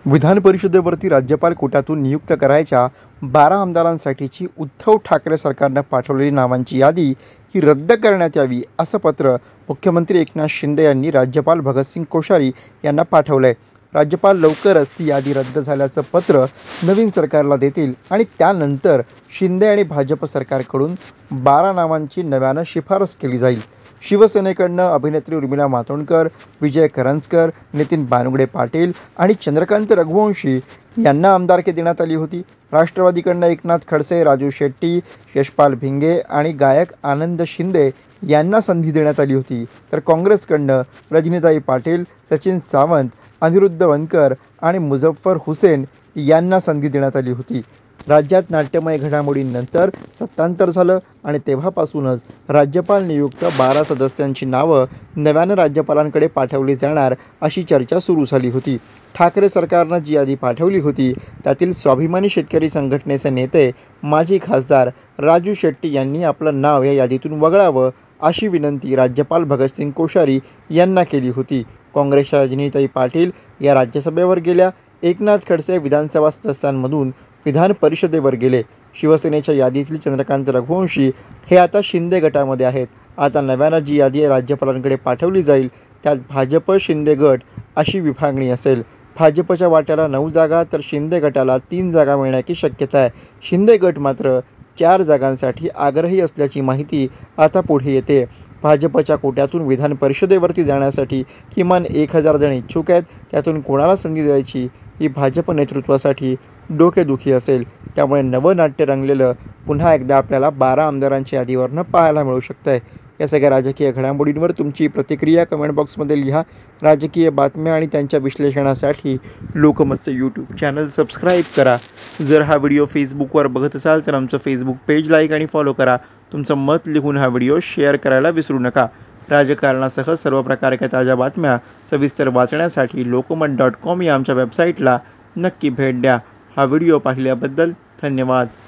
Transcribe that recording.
विधान परिषदेवरती राज्यपाल कोट्यातून नियुक्त करायच्या 12 आमदारांसाठीची उद्धव ठाकरे सरकारनं पाठवलेली नावांची यादी ही रद्द करण्यात यावी असं पत्र मुख्यमंत्री एकनाथ शिंदे यांनी राज्यपाल भगतसिंग कोश्यारी यांना पाठवलंय। राज्यपाल लवकरच ती यादी रद्द झाल्याचं पत्र नवीन सरकारला देतील आणि त्यानंतर शिंदे आणि भाजप सरकारकडून 12 नावांची नव्यानं शिफारस केली जाईल। शिवसेनेकडनं अभिनेत्री उर्मिला मातोंडकर, विजय करंजकर, नितीन बानुगडे पाटील आणि चंद्रकांत रघुवंशी यांना आमदारकी देण्यात आली होती। राष्ट्रवादीकडनं एकनाथ खडसे, राजू शेट्टी, यशपाल भिंगे आणि गायक आनंद शिंदे यांना संधी देण्यात आली होती। तर काँग्रेसकडनं रजनीताई पाटील, सचिन सावंत, अनिरुद्ध वनकर आणि मुझफ्फर हुसेन यांना संधी देण्यात आली होती। राज्यात नाट्यमय घडामोडींनंतर सत्तांतर झालं आणि तेव्हापासूनच राज्यपाल नियुक्त 12 सदस्यांची नावं नव्यानं राज्यपालांकडे पाठवली जाणार अशी चर्चा सुरू झाली होती। ठाकरे सरकारनं जी यादी पाठवली होती त्यातील स्वाभिमानी शेतकरी संघटनेचे नेते माजी खासदार राजू शेट्टी यांनी आपलं नाव या यादीतून वगळावं अशी विनंती राज्यपाल भगतसिंग कोश्यारी यांना केली होती। काँग्रेसच्या रजनीताई पाटील या राज्यसभेवर गेल्या, एकनाथ खडसे विधानसभा सदस्यांमधून विधान परिषदेवर गेले। शिवसेनेच्या यादीतील चंद्रकांत रघुवंशी हे आता शिंदे गटामध्ये आहेत। आता नव्यानं जी यादी राज्यपालांकडे पाठवली जाईल त्यात भाजप शिंदे गट अशी विभागणी असेल। भाजपच्या वाट्याला 9 जागा तर शिंदे गटाला 3 जागा मिळण्याची शक्यता आहे। शिंदे गट मात्र 4 जागांसाठी आग्रही असल्याची माहिती आता पुढे येते। भाजपच्या कोट्यातून विधान परिषदेवरती जाण्यासाठी किमान 1000 जण इच्छुक आहेत। त्यातून कोणाला संधी द्यायची ही भाजप नेतृत्वासाठी डोकेदुखी असेल। त्यामुळे नवं नाट्य रंगलेलं पुन्हा एकदा आपल्याला 12 आमदारांच्या यादीवरनं पाहायला मिळू शकतंय। या सगळ्या राजकीय घडामोडींवर तुमची प्रतिक्रिया कमेंट बॉक्समध्ये लिहा। राजकीय बातम्या आणि त्यांच्या विश्लेषणासाठी लोकमतचं यूट्यूब चॅनल सबस्क्राईब करा। जर हा व्हिडिओ फेसबुकवर बघत असाल तर आमचं फेसबुक पेज लाईक आणि फॉलो करा। तुमचं मत लिहून हा व्हिडिओ शेअर करायला विसरू नका। राजकारणासह सर्व प्रकारच्या ताज्या बातम्या सविस्तर वाचण्यासाठी लोकमत.com या आमच्या वेबसाईटला नक्की भेट द्या। हा व्हिडिओ पाहिल्याबद्दल धन्यवाद।